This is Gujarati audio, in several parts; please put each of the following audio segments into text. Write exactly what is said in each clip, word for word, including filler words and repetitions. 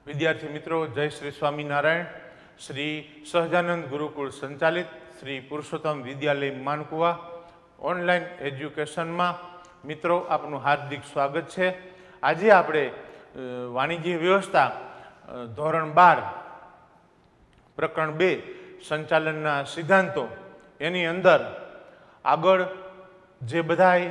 विद्यार्थी मित्रों, जय श्री स्वामीनारायण। श्री सहजानंद गुरुकुल संचालित श्री पुरुषोत्तम विद्यालय मानकुवा ऑनलाइन एज्युकेशन में मित्रों आपनु हार्दिक स्वागत है। आज आपणे वाणिज्य व्यवस्था धोरण बार प्रकरण बे संचालनना सिद्धांतों एनी अंदर आगळ जे बधाय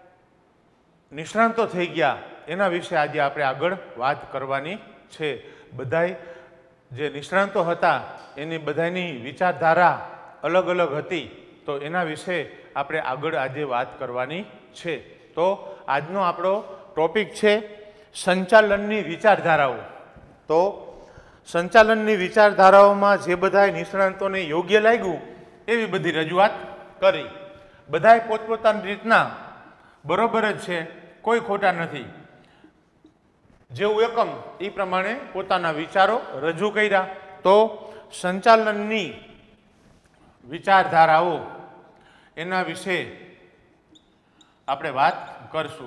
निष्णांतो थई गया एना विषे आज आपणे आगळ वात करवानी छे। बधाय जे निष्णांतो हता एनी बधायनी विचारधारा अलग अलग हती, तो एना विषे आपणे आगळ आजे वात करवानी छे। तो आजनो आपणो टॉपिक छे संचालननी विचारधाराओ। तो संचालननी विचारधाराओमां जे बधाय निष्णांतोने योग्य लाग्युं एवी बधी रजूआत करी। बधाय पोतपोतानी रीतना बरोबर ज छे, कोई खोटा नथी। जेवुं एकम ई प्रमाणे पोताना विचारो रजू कर्या। तो संचालननी विचारधाराओ एना विषे आपणे वात करशुं।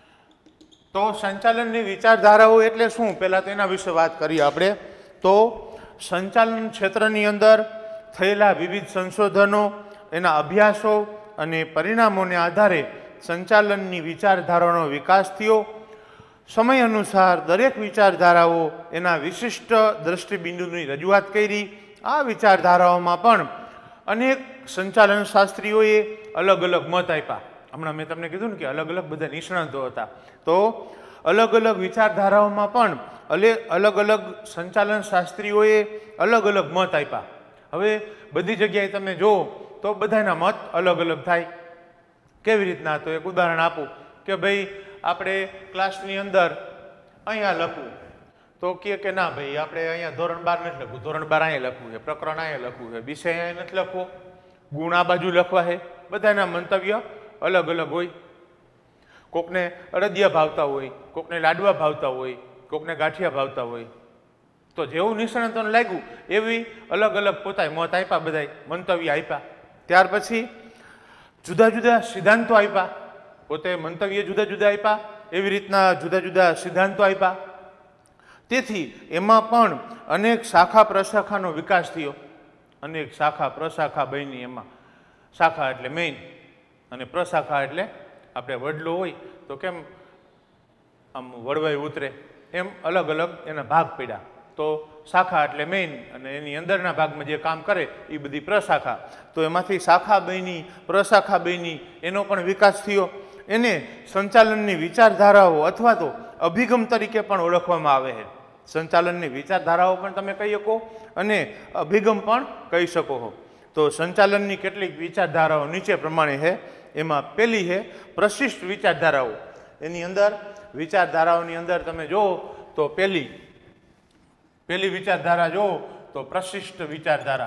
तो संचालननी विचारधाराओ एटले शुं, पहेला तो एना विषे वात करीए आपणे। तो संचालन क्षेत्रनी अंदर थयेला विविध संशोधनो, एना अभ्यासो अने परिणामोने आधारे संचालननी विचारधारानो विकास थयो। समय अनुसार दरेक विचारधाराओ एना विशिष्ट दृष्टिबिंदुनी रजूआत करी। आ विचारधाराओमां पण अनेक संचालन शास्त्रीओए अलग अलग मत आप्या। हमणां मैं तमने कीधुं कि अलग अलग बधा निष्णांतो हता, तो अलग अलग विचारधाराओमां पण अलग अलग संचालन शास्त्रीओए अलग अलग मत आप्या। हवे बधी जग्याए तमे जो तो बधाना मत अलग अलग थाय। केवी रीतना? तो एक उदाहरण आपू कि भाई आपणे क्लासनी अंदर अहींया लखवुं, तो कहे कि ना भाई आपणे अहींया धोरण बार नथी लखवुं, धोरण बार अहींया लखवुं छे, प्रकरण अहींया लखवुं छे, विषय अहींया नथी लखवो, गुण आ बाजू लखवा है। बधाना मंतव्य अलग अलग होय। कोकने अड़दिया भावता होय, कोकने लाडवा भावता होय, कोकने गाठिया भावता होय। तो जेवुं निष्णांतोने लाग्युं एवी अलग अलग पोताए मत आप्या, बधाए मंतव्य आप्या। त्यार पछी जुदा जुदा सिद्धांतो आप्या। पोते मंतव्य जुदा जुदा आप्या, एवी रीतना जुदा जुदा सिद्धांतो आप्या। तेथी एमां पण अनेक शाखा प्रशाखानो विकास थयो। अनेक शाखा प्रशाखा बनी। एमां शाखा एटले मेन अने प्रशाखा एटले आपणे वडलो होय तो केम आम वडवाई उतरे, एम अलग अलग एना भाग पड्या। तो शाखा एटले मेन अने एनी अंदरना भागमां जे काम करे ए बधी प्रशाखा। तो एमांथी शाखा बनी, प्रशाखा बनी, एनो पण विकास थयो। एने संचालननी विचारधाराओ अथवा तो अभिगम तरीके पण ओळखवामां आवे छे। संचालननी विचारधाराओ पण तमे कही शको अने अभिगम पण कही शको हो। तो संचालननी केटलीक विचारधाराओ नीचे प्रमाणे है। एमां पहेली है प्रशिष्ट विचारधाराओ। एनी अंदर विचारधाराओनी अंदर तमे जो तो पहेली पहेली विचारधारा जो तो प्रशिष्ट विचारधारा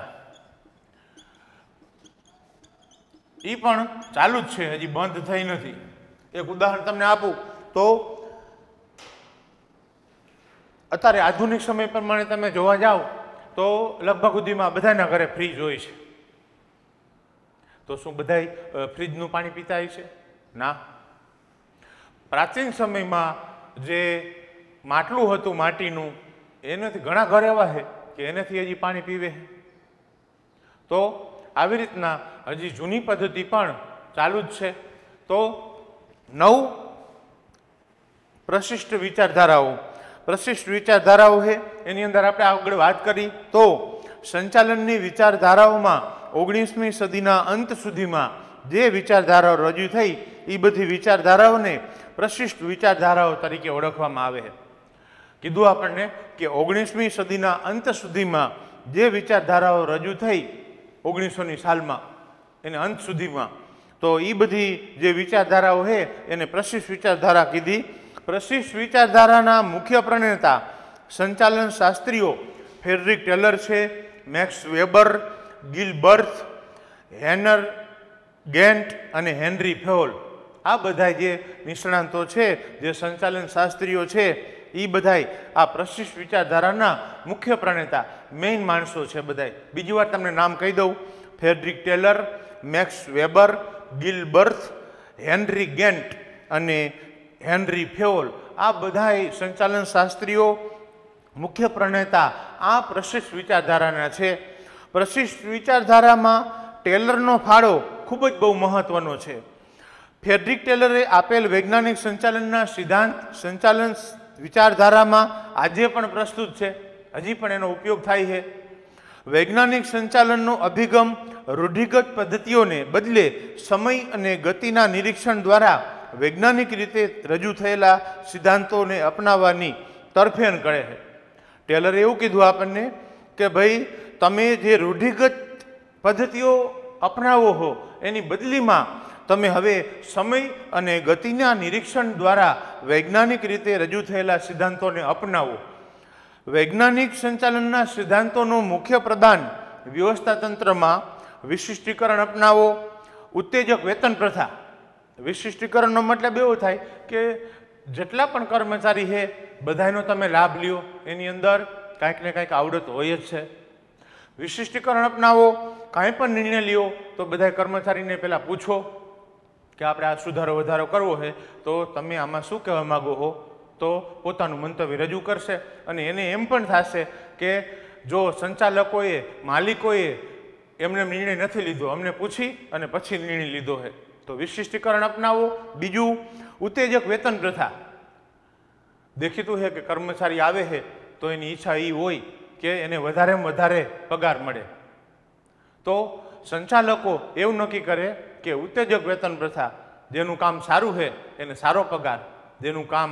ई पण चालू ज छे, हजी बंध थई नथी। एक उदाहरण तमने आपू तो अत्यारे आधुनिक समय प्रमाणे तमे जोवा जाओ तो लगभग सुधीमां बधाना घरे फ्रीज होय छे। तो शुं बधाय फ्रीजनुं पाणी पीता हशे? ना। प्राचीन समयमां जे માટલું હતું માટીનું, એનાથી ઘણા ઘર એવા છે કે એનાથી હજી પાણી પીવે છે। તો આવી રીતના હજી જૂની પદ્ધતિ પણ ચાલુ જ છે। તો નવ પ્રશિષ્ટ વિચારધારાઓ પ્રશિષ્ટ વિચારધારાઓ છે એની અંદર આપણે આગળ વાત કરી તો સંચાલનની વિચારધારાઓમાં ઓગણીસમી સદીના અંત સુધીમાં જે વિચારધારાઓ રજૂ થઈ એ બધી વિચારધારાઓને પ્રશિષ્ટ વિચારધારાઓ તરીકે ઓળખવામાં આવે છે। કીધું આપણને કે ઓગણીસમી સદીના અંત સુધીમાં જે વિચારધારાઓ રજૂ થઈ ઓગણીસોની સાલમાં એને અંત સુધીમાં, તો એ બધી જે વિચારધારાઓ છે એને પ્રશિષ્ટ વિચારધારા કીધી। પ્રશિષ્ટ વિચારધારાના મુખ્ય પ્રણેતા સંચાલન શાસ્ત્રીઓ ફ્રેડરિક ટેલર છે, Max Weber, Gilbreth, Henry Gantt અને હેનરી ફેઓલ। આ બધા જે નિષ્ણાંતો છે, જે સંચાલન શાસ્ત્રીઓ છે, એ બધાય આ પ્રશિષ્ટ વિચારધારાના મુખ્ય પ્રણેતા મેઇન માણસો છે બધાય। બીજી વાર તમને નામ કહી દઉં, Frederick Taylor, Max Weber, Gilbreth, Henry Gantt અને હેનરી ફેઓલ। આ બધાય સંચાલન શાસ્ત્રીઓ મુખ્ય પ્રણેતા આ પ્રશિષ્ટ વિચારધારાના છે. પ્રશિષ્ટ વિચારધારામાં ટેલરનો ફાળો ખૂબ જ બહુ મહત્વનો છે. ફ્રેડરિક ટેલરે આપેલ વૈજ્ઞાનિક સંચાલનના સિદ્ધાંત સંચાલન વિચારધારામાં આજે પણ પ્રસ્તુત છે, હજી પણ એનો ઉપયોગ થાય છે. વૈજ્ઞાનિક સંચાલનનો અભિગમ રૂઢિગત પદ્ધતિઓને બદલે સમય અને ગતિના નિરીક્ષણ દ્વારા વૈજ્ઞાનિક રીતે રજૂ થયેલા સિદ્ધાંતોને અપનાવવાની તરફેણ કરે છે. ટેલરે એવું કીધું આપણને કે ભાઈ તમે જે રૂઢિગત પદ્ધતિઓ અપનાવો છો એની બદલીમાં તમે હવે સમય અને ગતિના નિરીક્ષણ દ્વારા વૈજ્ઞાનિક રીતે રજૂ થયેલા સિદ્ધાંતોને અપનાવો. વૈજ્ઞાનિક સંચાલનના સિદ્ધાંતોનું મુખ્ય પ્રદાન વ્યવસ્થા તંત્રમાં વિશિષ્ટીકરણ અપનાવો. ઉત્તેજક વેતન પ્રથા. વિશિષ્ટીકરણનો મતલબ એવો થાય કે જેટલા પણ કર્મચારી છે બધાનો તમે લાભ લ્યો, એની અંદર કાંઈક ને કાંઈક આવડત હોય જ છે. વિશિષ્ટીકરણ અપનાવો. કાંઈ પણ નિર્ણય લ્યો તો બધા કર્મચારીને પહેલાં પૂછો કે આપણે આ સુધારો વધારો કરવો છે તો તમે આમાં શું કહેવા માગો છો, તો પોતાનું મંતવ્ય રજૂ કરશે. અને એને એમ પણ થશે કે જો સંચાલકોએ માલિકોએ એમને નિર્ણય નથી લીધો, અમને પૂછી અને પછી નિર્ણય લીધો છે. તો વિશિષ્ટીકરણ અપનાવો. બીજું, ઉત્તેજક વેતન પ્રથા. દેખીતું છે કે કર્મચારી આવે છે તો એની ઈચ્છા એ હોય કે એને વધારેમાં વધારે પગાર મળે, તો સંચાલકો એવું નક્કી કરે કે ઉત્તેજક વેતન પ્રથા, જેનું કામ સારું છે એને સારો પગાર, જેનું કામ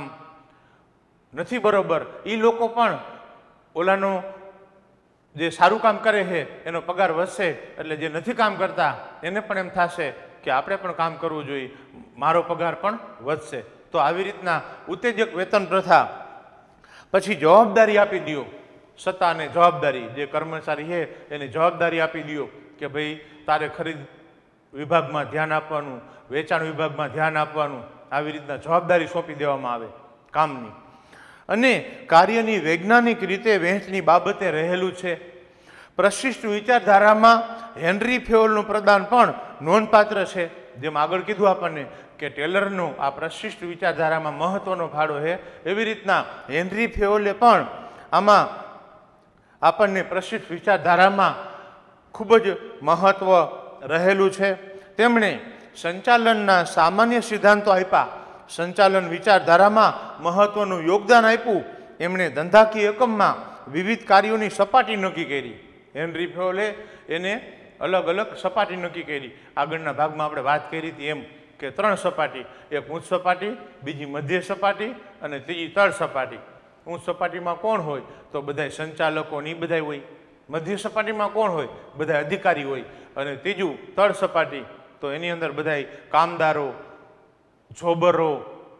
નથી બરોબર એ લોકો પણ ઓલાનો જે સારું કામ કરે છે એનો પગાર વધશે, એટલે જે નથી કામ કરતા એને પણ એમ થશે કે આપણે પણ કામ કરવું જોઈએ, મારો પગાર પણ વધશે. તો આવી રીતના ઉત્તેજક વેતન પ્રથા. પછી જવાબદારી આપી દો. સત્તા અને જવાબદારી, જે કર્મચારી છે એને જવાબદારી આપી દો કે ભાઈ તારે ખરીદ વિભાગમાં ધ્યાન આપવાનું, વેચાણ વિભાગમાં ધ્યાન આપવાનું. આવી રીતના જવાબદારી સોંપી દેવામાં આવે કામની. અને કાર્યની વૈજ્ઞાનિક રીતે વહેંચણી બાબતે રહેલું છે. પ્રશિષ્ટ વિચારધારામાં હેનરી ફેયોલનું પ્રદાન પણ નોંધપાત્ર છે. જેમ આગળ કીધું આપણને કે ટેલરનો આ પ્રશિષ્ટ વિચારધારામાં મહત્વનો ફાળો છે, એવી રીતના હેનરી ફેયોલે પણ આમાં આપણને પ્રશિષ્ટ વિચારધારામાં ખૂબ જ મહત્વ રહેલું છે. તેમણે સંચાલનના સામાન્ય સિદ્ધાંતો આપ્યા, સંચાલન વિચારધારામાં મહત્વનું યોગદાન આપ્યું. એમણે ધંધાકીય એકમમાં વિવિધ કાર્યોની સપાટી નક્કી કરી. હેનરી ફેયોલે એને અલગ અલગ સપાટી નક્કી કરી. આગળના ભાગમાં આપણે વાત કરી હતી એમ કે ત્રણ સપાટી, એક ઊંચ સપાટી, બીજી મધ્ય સપાટી અને ત્રીજી તળ સપાટી. ઊંચ સપાટીમાં કોણ હોય તો બધા સંચાલકો ને બધા હોય. મધ્ય સપાટીમાં કોણ હોય, બધા અધિકારી હોય. અને ત્રીજું તળ સપાટી, તો એની અંદર બધા કામદારો, જોબરો,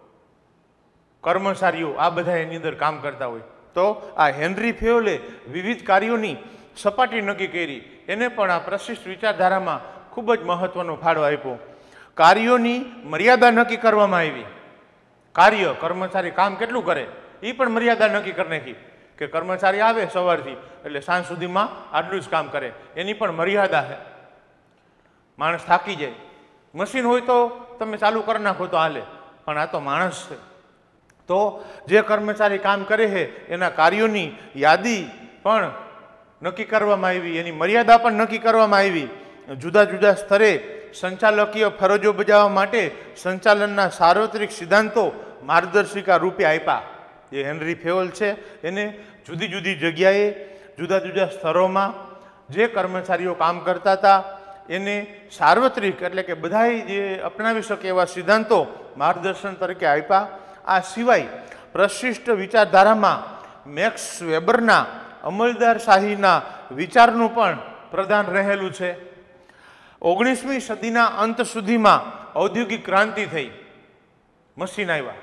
કર્મચારીઓ, આ બધા એની અંદર કામ કરતા હોય. તો આ હેનરી ફેયોલે વિવિધ કાર્યોની સપાટી નક્કી કરી. એને પણ આ પ્રશિષ્ટ વિચારધારામાં ખૂબ જ મહત્વનો ફાળો આપ્યો. કાર્યોની મર્યાદા નક્કી કરવામાં આવી. કાર્ય, કર્મચારી કામ કેટલું કરે એ પણ મર્યાદા નક્કી કરી નાખી કે કર્મચારી આવે સવારથી એટલે સાંજ સુધીમાં આટલું જ કામ કરે, એની પણ મર્યાદા છે. માણસ થાકી જાય. મશીન હોય તો તમે ચાલુ કરી નાખો તો હાલે, પણ આ તો માણસ છે. તો જે કર્મચારી કામ કરે છે એના કાર્યોની યાદી પણ નક્કી કરવામાં આવી, એની મર્યાદા પણ નક્કી કરવામાં આવી. જુદા જુદા સ્તરે સંચાલકીય ફરજો બજાવવા માટે સંચાલનના સાર્વત્રિક સિદ્ધાંતો માર્ગદર્શિકા રૂપે આપ્યા. જે હેનરી ફેયોલ છે એને જુદી જુદી જગ્યાએ જુદા જુદા સ્તરોમાં જે કર્મચારીઓ કામ કરતા હતા એને સાર્વત્રિક એટલે કે બધાય જે અપનાવી શકે એવા સિદ્ધાંતો માર્ગદર્શન તરીકે આપ્યા. આ સિવાય પ્રશિષ્ટ વિચારધારામાં મેક્સ વેબરના અમલદારશાહીના વિચારનું પણ પ્રદાન રહેલું છે. ઓગણીસમી સદીના અંત સુધીમાં ઔદ્યોગિક ક્રાંતિ થઈ, મશીન આવ્યા.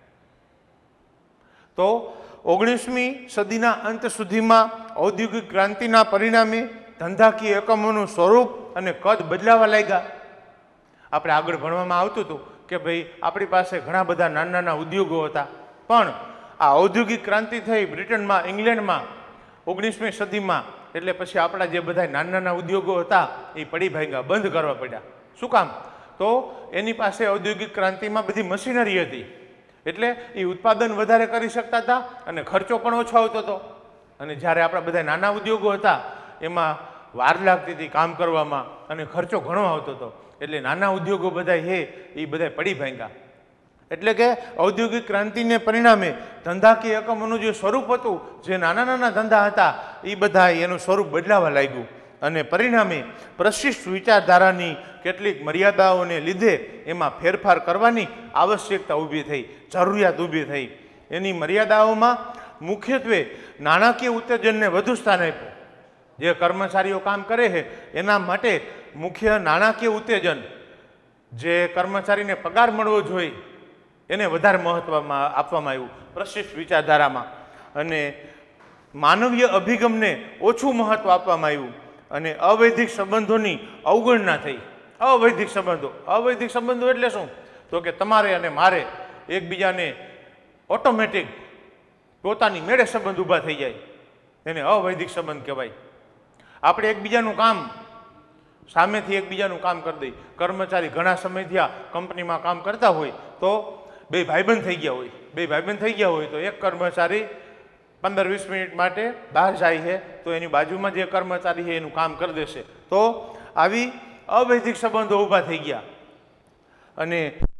તો ઓગણીસમી સદીના અંત સુધીમાં ઔદ્યોગિક ક્રાંતિના પરિણામે ધંધાકીય એકમોનું સ્વરૂપ અને કદ બદલાવા લાગ્યા. આપણે આગળ ભણવામાં આવતું હતું કે ભાઈ આપણી પાસે ઘણા બધા નાના નાના ઉદ્યોગો હતા, પણ આ ઔદ્યોગિક ક્રાંતિ થઈ બ્રિટનમાં, ઇંગ્લેન્ડમાં ઓગણીસમી સદીમાં. એટલે પછી આપણા જે બધા નાના નાના ઉદ્યોગો હતા એ પડી ભાગ્યા, બંધ કરવા પડ્યા. શું કામ? તો એની પાસે ઔદ્યોગિક ક્રાંતિમાં બધી મશીનરી હતી, એટલે એ ઉત્પાદન વધારે કરી શકતા હતા અને ખર્ચો પણ ઓછો આવતો હતો. અને જ્યારે આપણા બધા નાના ઉદ્યોગો હતા એમાં વાર લાગતી હતી કામ કરવામાં અને ખર્ચો ઘણો આવતો હતો, એટલે નાના ઉદ્યોગો બધા છે એ બધા પડી ભાંગ્યા. એટલે કે ઔદ્યોગિક ક્રાંતિને પરિણામે ધંધાકીય એકમોનું જે સ્વરૂપ હતું, જે નાના નાના ધંધા હતા એ બધા એનું સ્વરૂપ બદલાવા લાગ્યું અને પરિણામે પ્રશિષ્ટ વિચારધારાની કેટલીક મર્યાદાઓને લીધે એમાં ફેરફાર કરવાની આવશ્યકતા ઊભી થઈ, જરૂરિયાત ઊભી થઈ. એની મર્યાદાઓમાં મુખ્યત્વે નાણાકીય ઉત્તેજનને વધુ સ્થાન આપ્યું. જે કર્મચારીઓ કામ કરે છે એના માટે મુખ્ય નાણાકીય ઉત્તેજન, જે કર્મચારીને પગાર મળવો જોઈએ એને વધારે મહત્વમાં આપવામાં આવ્યું પ્રશિષ્ટ વિચારધારામાં, અને માનવીય અભિગમને ઓછું મહત્વ આપવામાં આવ્યું અને અવૈધિક સંબંધોની અવગણના થઈ. અવૈધિક સંબંધો અવૈધિક સંબંધો એટલે શું? તો કે તમારે અને મારે એકબીજાને ઓટોમેટિક પોતાની મેળે સંબંધ ઊભા થઈ જાય, એને અવૈધિક સંબંધ કહેવાય. આપણે એકબીજાનું કામ સામેથી એકબીજાનું કામ કરી દઈએ. કર્મચારી ઘણા સમયથી આ કંપનીમાં કામ કરતા હોય તો બે ભાઈબંધ થઈ ગયા હોય બે ભાઈબંધ થઈ ગયા હોય તો એક કર્મચારી પંદર વીસ મિનિટ માટે બહાર જાય છે તો એની બાજુમાં જે કર્મચારી છે એનું કામ કરી દેશે. તો આવી અવૈધિક સંબંધો ઊભા થઈ ગયા અને